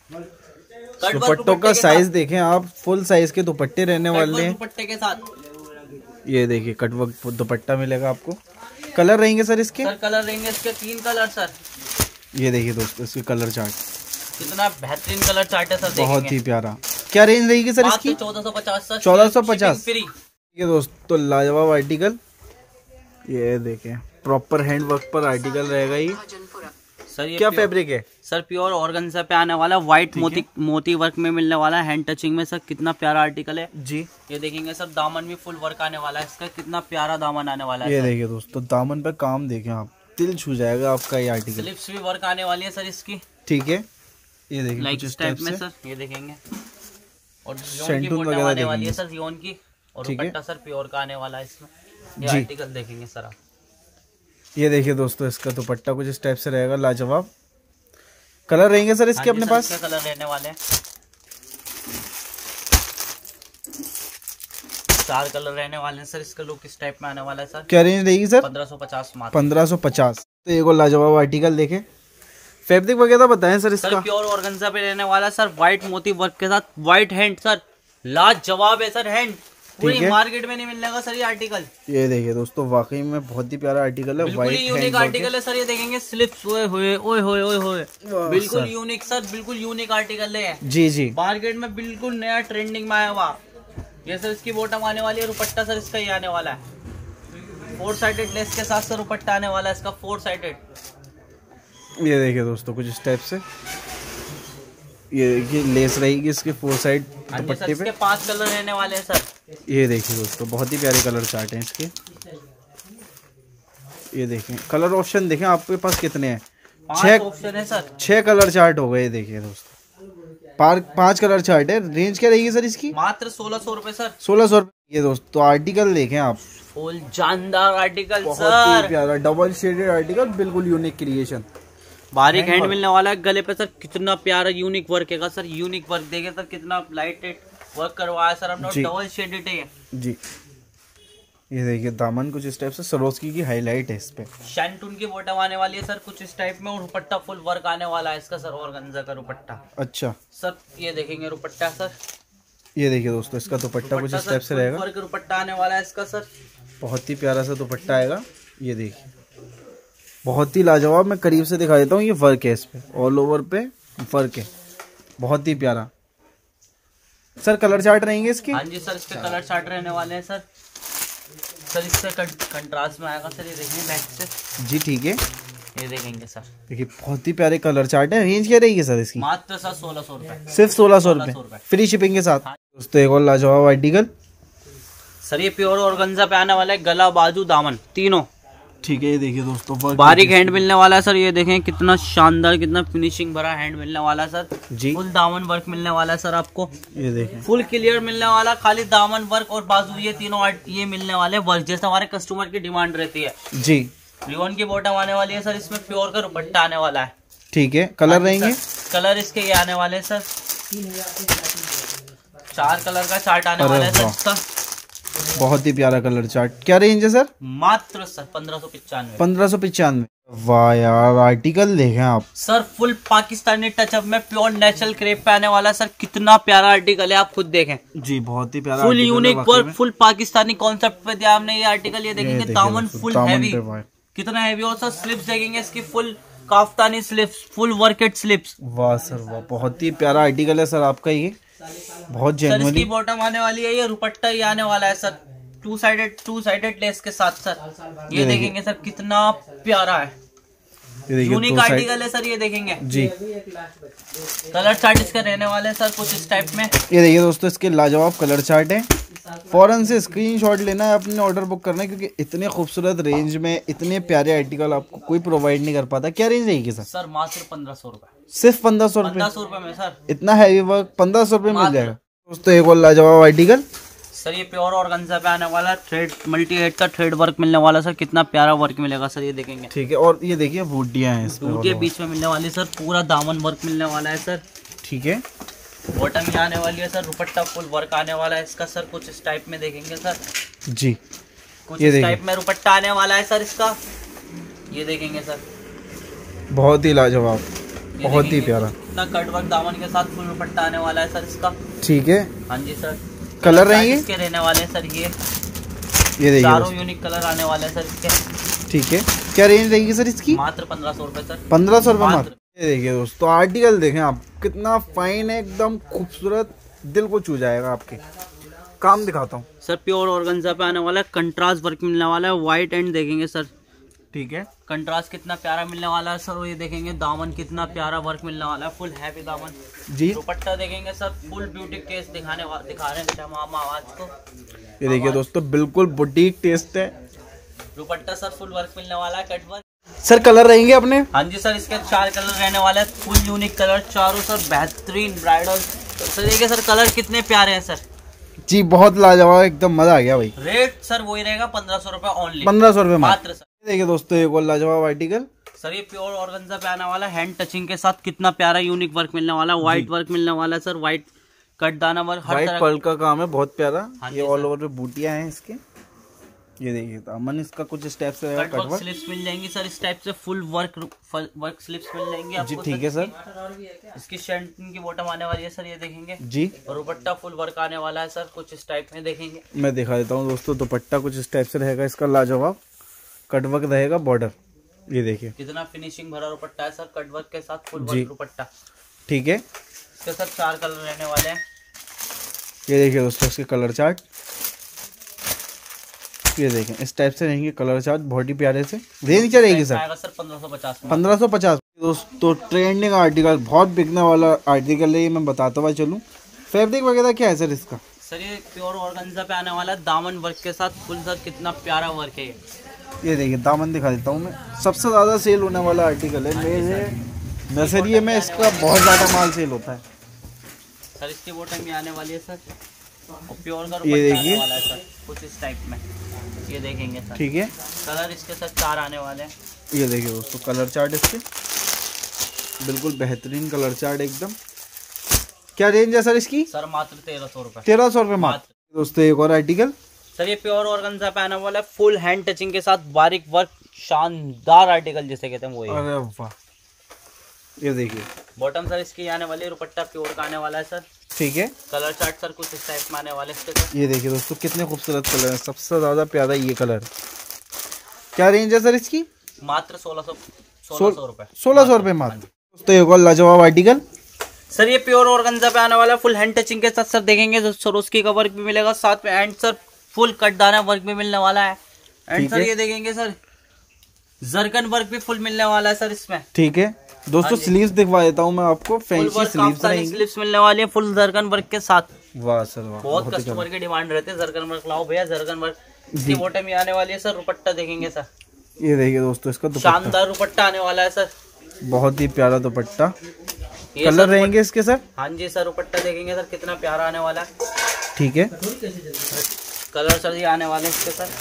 दुपट्टों का साइज देखें आप, फुल साइज के दुपट्टे रहने वाले हैं दुपट्टे के साथ, ये देखिए कटवर्क दुपट्टा मिलेगा आपको। कलर रहेंगे सर इसके? सर कलर रहेंगे इसके तीन कलर सर, ये देखिए दोस्तों इसके कलर चार्ट, कितना बेहतरीन कलर चार्ट है सर, बहुत ही प्यारा। क्या रेंज रहेगी सर इसकी? चौदह सौ पचास सर, चौदह सौ पचास फ्री। ये दोस्तों लाजवाब आर्टिकल, ये देखें प्रॉपर हैंड वर्क पर आर्टिकल रहेगा ये सर, ये क्या फैब्रिक है सर? प्योर ऑर्गेन्जा पे आने वाला, व्हाइट मोती मोती वर्क में मिलने वाला है, हैंड टचिंग में सर, कितना प्यारा आर्टिकल है जी। ये देखेंगे सर दामन भी फुल वर्क आने वाला है इसका, कितना प्यारा दामन आने वाला है, ये देखिए दोस्तों दामन पे काम देखें आप, दिल छू जाएगा आपका ये आर्टिकल। स्लिप्स भी वर्क आने वाली है सर इसकी, ठीक है, ये देखिए लाइक इस टाइप में सर, ये देखेंगे, और सेंटून आने वाली है सर रियोन की, और दुपट्टा सर प्योर का आने वाला है इसमें, ये आर्टिकल देखेंगे सर आप। ये देखिए दोस्तों इसका दुपट्टा कुछ इस टाइप से रहेगा, लाजवाब। कलर रहेंगे सर इसके अपने पास? कलर रहने वाले हैं, चार कलर रहने वाले हैं सर, इसका लुक इस टाइप में आने वाला है सर। क्या रेंज रहेगी सर? पंद्रह सौ पचास पंद्रह सौ पचास। तो एक और लाजवाब आर्टिकल देखें, फैब्रिक वगैरह बताएं सर इसका? प्योर ऑर्गेन्जा पे रहने वाला सर, व्हाइट मोती वर्क के साथ, व्हाइट हैंड सर, लाजवाब है सर हैंड, पूरी मार्केट में नहीं मिलने का सर ये आर्टिकल। ये देखिए दोस्तों वाकई में बहुत ही प्यारा आर्टिकल है, बिल्कुल यूनिक आर्टिकल है सर, ये देखेंगे स्लिप्स हुए हुए ओए होए ओए होए, बिल्कुल यूनिक सर, बिल्कुल यूनिक आर्टिकल है जी जी, मार्केट में बिल्कुल नया ट्रेंडिंग में आया हुआ। ये सर इसकी बॉटम आने वाली है, दुपट्टा सर इसका ही आने वाला है, फोर साइडेड लेस के साथ सर दुपट्टा आने वाला है इसका, फोर साइडेड। ये देखिए दोस्तों कुछ इस टाइप से, ये देखिए लेस रहेगी इसके फोर साइड दुपट्टे पे, पांच कलर रहने वाले हैं सर। ये देखिए दोस्तों बहुत ही प्यारे कलर चार्ट हैं इसके, ये देखें कलर ऑप्शन देखें आपके पास कितने हैं, छह ऑप्शन है सर, छह कलर चार्ट हो गए। देखिए दोस्तों पार्क पांच कलर चार्ट है। रेंज क्या रहेगी सर इसकी? मात्र सोलह सौ रूपये सर, सोलह सौ रूपये। ये दोस्तों आर्टिकल देखें आप, फुल जानदार आर्टिकल बहुत ही प्यारा डबल शेडेड आर्टिकल, बिल्कुल यूनिक क्रिएशन, बारीक हैंड मिलने वाला है गले पे सर, कितना प्यारा यूनिक वर्क है सर, यूनिक वर्क देखे सर, कितना लाइट वर्क करवाया सर हमने, डबल शेडेड है जी। ये देखिए दामन कुछ इस टाइप से, सरोस्की की हाईलाइट है इस पे, शैंटून की बॉटम आने वाली है सर कुछ इस टाइप में, और दुपट्टा फुल वर्क आने वाला है इसका सर, ऑर्गेन्जा का दुपट्टा। अच्छा सर, ये देखेंगे दुपट्टा सर, ये देखिए दोस्तों इसका दुपट्टा कुछ इस टाइप से रहेगा, वर्क दुपट्टा आने वाला है इसका सर, बहुत ही प्यारा सा दुपट्टा आएगा। ये देखिए बहुत ही लाजवाब, मैं करीब से दिखा देता हूँ, ये वर्क है इस पे, ऑल ओवर पे वर्क है, बहुत ही प्यारा। सर कलर चार्ट रहेंगे इसके? हाँ जी सर, इसके कलर चार्ट रहने वाले हैं सर, सर इससे कंट्रास्ट में आएगा सर, ये देखेंगे बैक से जी। ठीक है, ये देखेंगे सर, देखिए बहुत ही प्यारे कलर चार्ट है। रेंज क्या रहेगी सर इसकी? मात्र सर सोलह सौ रुपए, सिर्फ सोलह सौ रुपए फ्री शिपिंग के साथ। दोस्तों एक और लाजवाब आर्टिकल सर, ये प्योर ऑर्गेन्जा पे आने वाला है, गला बाजू दामन तीनों। ठीक है, ये देखिए दोस्तों बारीक हैंड मिलने वाला है सर, ये देखें कितना शानदार, कितना फिनिशिंग भरा हैंड मिलने वाला है सर जी। फुल दामन वर्क मिलने वाला है सर आपको, ये देखें फुल क्लियर मिलने वाला, खाली दामन वर्क और बाजू ये तीनों ये मिलने वाले वर्क, जैसे हमारे कस्टमर की डिमांड रहती है जी। रिबन की बॉटम आने वाली है सर, इसमें प्योर का दुपट्टा आने वाला है। ठीक है, कलर रहेंगे? कलर इसके ये आने वाले हैं सर, चार कलर का चार्ट आने वाला है सर इसका, बहुत ही प्यारा कलर चार्ट। क्या रेंज है सर? मात्र सर पंद्रह सौ पिचानवे पंद्रह सौ पिचानवे वाह यार, आर्टिकल देखें आप सर, फुल पाकिस्तानी टचअप में प्योर नेचुरल क्रेप पे आने वाला है सर, कितना प्यारा आर्टिकल है, आप खुद देखें जी। बहुत ही प्यारा, full unique work, full Pakistani concept पे दिया हमने ये आर्टिकल। ये देखेंगे दामन फुल हैवी, कितना हैवी और सर स्लिप्स देखेंगे इसकी, फुल काफ्तानी स्लिप्स, फुल वर्केड स्लिप्स। वाह सर वाह, बहुत ही प्यारा आर्टिकल है सर आपका, ये बहुत जेन्युइनली। सर इसकी बॉटम आने वाली है, ये दुपट्टा ही आने वाला है sir, two sided two sided lace के साथ सर। ये देखेंगे सर कितना प्यारा है, यूनिक आर्टिकल है सर, ये देखेंगे जी। कलर चार्ट इसका रहने वाले हैं सर कुछ इस टाइप में। ये देखिए दोस्तों, इसके लाजवाब कलर चार्ट है, फौरन से स्क्रीनशॉट लेना है, अपने ऑर्डर बुक करना है, क्योंकि इतने खूबसूरत रेंज में इतने प्यारे आर्टिकल आपको कोई प्रोवाइड नहीं कर पाता। क्या रेंज रहेगी सर? सर मात्र पंद्रह सौ रुपए, सिर्फ पंद्रह सौ रुपए, पंद्रह सौ रुपए में सर इतना हैवी वर्क पंद्रह सौ रुपए मिल जाएगा। दोस्तों एक और लाजवाब आर्टिकल सर, ये प्योर ऑर्गेन्जा पे आने वाला थ्रेड, मल्टी हेड का थ्रेड वर्क मिलने वाला सर, कितना प्यारा वर्क मिलेगा सर, ये देखेंगे। ठीक है, और ये देखिए बूटियां हैं इसमें, बूटियां बीच में मिलने वाली सर, पूरा दामन वर्क मिलने वाला है सर। ठीक है, बॉटम भी आने वाली है सर, दुपट्टा फुल वर्क आने वाला है इसका सर, कुछ इस टाइप में देखेंगे सर जी। कुछ इस टाइप में दुपट्टा आने वाला है सर इसका, ये देखेंगे सर, बहुत ही लाजवाब, बहुत ही प्यारा, इतना कट वर्क दामन के साथ फुल दुपट्टा आने वाला है सर इसका। ठीक है, हाँ जी सर। कलर रहेंगे इसके रहने वाले हैं सर, ये ये देखिए चारों यूनिक कलर आने वाले हैं सर इसके। ठीक है, क्या रेंज रहेगी सर इसकी? मात्र पंद्रह सौ रुपए सर, पंद्रह सौ रुपए मात्र। ये देखिए दोस्तों, आर्टिकल देखें आप, कितना फाइन है, एकदम खूबसूरत, दिल को छू जाएगा आपके। काम दिखाता हूँ सर, प्योर ऑर्गेन्जा पे आने वाला है, कंट्रास्ट वर्क मिलने वाला है, व्हाइट एंड देखेंगे सर। ठीक है, कंट्रास्ट कितना प्यारा मिलने वाला है सर, और ये देखेंगे दामन कितना प्यारा वर्क मिलने वाला है, फुल हैवी दामन जी। दुपट्टा देखेंगे सर, फुल ब्यूटी टेस्ट दिखाने दिखा रहे हैं हम आवाज को। ये देखिए दोस्तों, बिल्कुल बुटीक टेस्ट है, दुपट्टा सर फुल वर्क मिलने वाला है, कट वर्क। सर कलर रहेंगे अपने? हाँ जी सर, इसके चार कलर रहने वाले हैं, फुल यूनिक कलर चारों सर, बेहतरीन ब्राइडल सर। देखिए सर कलर कितने प्यारे हैं सर जी, बहुत लाजवाब, एकदम मजा आ गया भाई। रेट सर वही रहेगा पंद्रह सौ रुपए ओनली, पंद्रह सौ रुपए मात्र सर। देखिए दोस्तों, एक और लाजवाब आर्टिकल सर, ये प्योर ऑर्गेन्जा पे आने वाला है, हैंड टचिंग के साथ, कितना प्यारा यूनिक वर्क मिलने वाला है, व्हाइट वर्क मिलने वाला है सर, व्हाइट कट दाना वर्क, हर व्हाइट तरह पर्ल का काम है, बहुत प्यारा। हाँ ये ऑल ओवर पे बूटियां हैं इसके, ये देखिए दामन इसका कुछ स्टेप से कट वर्क स्लिप्स मिल जाएंगी सर, इस टाइप से फुल वर्क वर्क स्लिप्स मिल जाएंगी आपको। ठीक है सर, इसकी शर्ट की बॉटम आने वाली है सर, ये देखेंगे जी। और दुपट्टा फुल वर्क आने वाला है सर, कुछ इस टाइप में देखेंगे। मैं दिखा देता हूँ दोस्तों, दुपट्टा कुछ इस टाइप से रहेगा इसका, लाजवाब कट वर्क रहेगा, बॉर्डर ये देखिए कितना फिनिशिंग भरा दुपट्टा है सर, कट वर्क के साथ फुल वर्क दुपट्टा। ठीक है, इसके सर चार कलर रहने वाले हैं, ये देखिए दोस्तों इसके कलर चार्ट, ये देखें इस टाइप से रहेंगे कलर चार्ट, बहुत ही प्यारे से। रेंज क्या रहेगी सर? सर पंद्रह सौ पचास पंद्रह सौ पचास दोस्तों, ट्रेंडिंग आर्टिकल, बहुत बिकने वाला आर्टिकल है ये, मैं बताता हुआ चलूँ। फैब्रिक वगैरह क्या है सर इसका? सर ये प्योर ऑर्गेन्जा पे आने वाला है, दामन वर्क के साथ फुल सर, कितना प्यारा वर्क है ये। ये देखिए दामन दिखा देता हूँ मैं, सबसे ज़्यादा सेल होने वाला आर्टिकल है मेरे नर्सरी में, इसका बहुत ज़्यादा माल सेल होता है सर। इसकी बॉटम भी आने वाली है सर, और प्योर का ये देखिए वाला है सर, कुछ इस टाइप में, ये देखेंगे सर। ठीक है, कलर इसके साथ चार आने वाले हैं, ये देखिए दोस्तों कलर चार्ट इसके, बिल्कुल बेहतरीन कलर चार्ट एकदम। क्या रेंज है सर इसकी? सर मात्र तेरह सौ रुपए, तेरह सौ रुपए मात्र। दोस्तों एक और आर्टिकल सर, ये प्योर ऑर्गेन्जा पे आने वाला है, फुल हैंड टचिंग के साथ, बारीक वर्क, शानदार आर्टिकल जिसे कहते हैं वो है। अरे वाह, ये देखिए बॉटम सर इसकी आने वाली है, दुपट्टा प्योर का आने वाला है सर। ठीक है, कलर चार्ट सर कुछ इस टाइप में आने वाले इसके सर। ये देखिए दोस्तों कितने खूबसूरत कलर है, सबसे ज्यादा प्यारा ये कलर। क्या रेंज है सर इसकी? मात्र सोलह सौ सोलह सौ रुपए, सोलह सौ रुपए मात्र। दोस्तों एक और लाजवाब आर्टिकल सर, ये प्योर ऑर्गेन्जा पे आने वाला है, फुल हैंड टचिंग के साथ सर, देखेंगे सर उसकी कवर भी मिलेगा साथ में, एंड सर फुल कटदाना वर्क में मिलने वाला है। एंड ठीक सर है। ये देखेंगे सर जरकन वर्क भी फुल मिलने वाला है सर इसमें। ठीक है दोस्तों, स्लीव्स दिखवा देता हूँ मैं आपको, फैंसी स्लीव्स रहेंगी। स्लीव्स मिलने वाली है फुल जरकन वर्क के साथ। वाह सर वाह, बहुत बहुत ही कस्टमर के डिमांड रहते हैं जरकन वर्क लाओ भैया जरकन वर्क। इसकी बॉटम ही आने वाली है सर। दुपट्टा देखेंगे सर, ये देखिए दोस्तों इसका दुपट्टा, शानदार दुपट्टा आने वाला है सर। बहुत ही प्यारा दुपट्टा। ये कलर सर रहेंगे इसके सर? हाँ जी सर, दुपट्टा देखेंगे सर कितना प्यारा आने वाला है। ठीक है, कलर सर ये आने वाले इसके सर।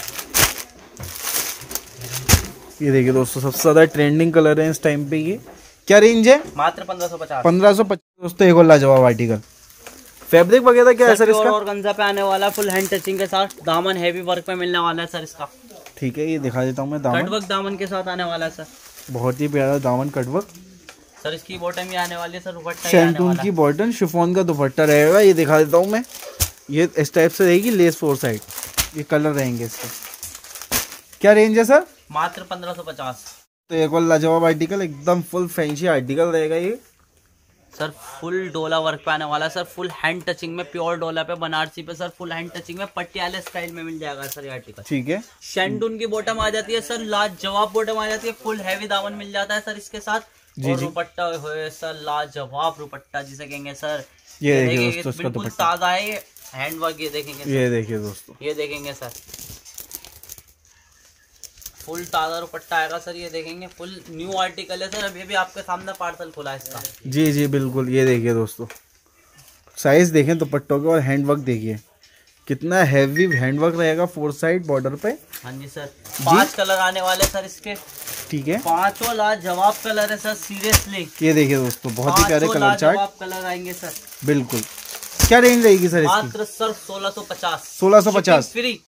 ये देखिए दोस्तों सबसे ज्यादा ट्रेंडिंग कलर है इस टाइम पे। ये क्या रेंज है? मात्र पंद्रह सौ पचास। पंद्रह सौ पचास दोस्तों। एक और लाजवाब आर्टिकल, फैब्रिक वगैरह क्या है सर इसका? और गंजा पे आने वाला फुल हैंड टचिंग के साथ, दामन हैवी वर्क पे मिलने वाला है सर इसका। ठीक है, ये दिखा देता हूँ मैं दामन। कटवर्क दामन के साथ आने वाला है सर। बहुत ही प्यारा दामन कटवर्क। सर इसकी बॉटम ही आने वाली है सर। दुपट्टा ही आने शैंटून वाला की है। बॉटम, शिफॉन का दुपट्टा रहेगा। ये दिखा देता हूँ मैं, ये इस टाइप से रहेगी, लेस फोर साइड। ये कलर रहेंगे इसके। क्या रेंज है सर? मात्र पंद्रह सौ पचास। तो एक और लाजवाब आर्टिकल, एकदम फुल फैंसी आर्टिकल रहेगा ये सर। फुल डोला वर्क पे आने वाला है सर। फुल हैंड टचिंग में, प्योर डोला पे, बनारसी पे सर। फुल हैंड टचिंग में पटियाला स्टाइल में मिल जाएगा सर ये आर्टिकल। ठीक है, शैंटून की बॉटम आ जाती है सर। लाजवाब बॉटम आ जाती है। फुल हैवी दामन मिल जाता है सर इसके साथ। जी और जी। दुपट्टा है सर लाजवाब दुपट्टा जिसे कहेंगे सर। ये देखिए देखिए, दोस्तों इसका बिल्कुल दुपट्टा, ताजा है ये। हैंड वर्क ये देखेंगे सर। ये देखिए दोस्तों, ये देखेंगे सर फुल ताजा दुपट्टा आएगा सर। ये देखेंगे फुल न्यू आर्टिकल है सर। अभी भी आपके सामने पार्सल खुला है इसका। जी जी बिल्कुल। ये देखिए दोस्तों, साइज देखें दुपट्टों के और हैंडवर्क देखिए कितना हैवी हैंडवर्क रहेगा फोर साइड बॉर्डर पे। हाँ जी सर। पांच कलर आने वाले सर इसके। ठीक है, पांचों लाजवाब कलर है सर। सीरियसली ये देखिए दोस्तों बहुत ही प्यारे कलर चार्ट, लाजवाब कलर आएंगे सर। बिल्कुल। क्या रेंज रहेगी सर इसकी? मात्र सर सोलह सौ पचास। सोलह सौ पचास फ्री।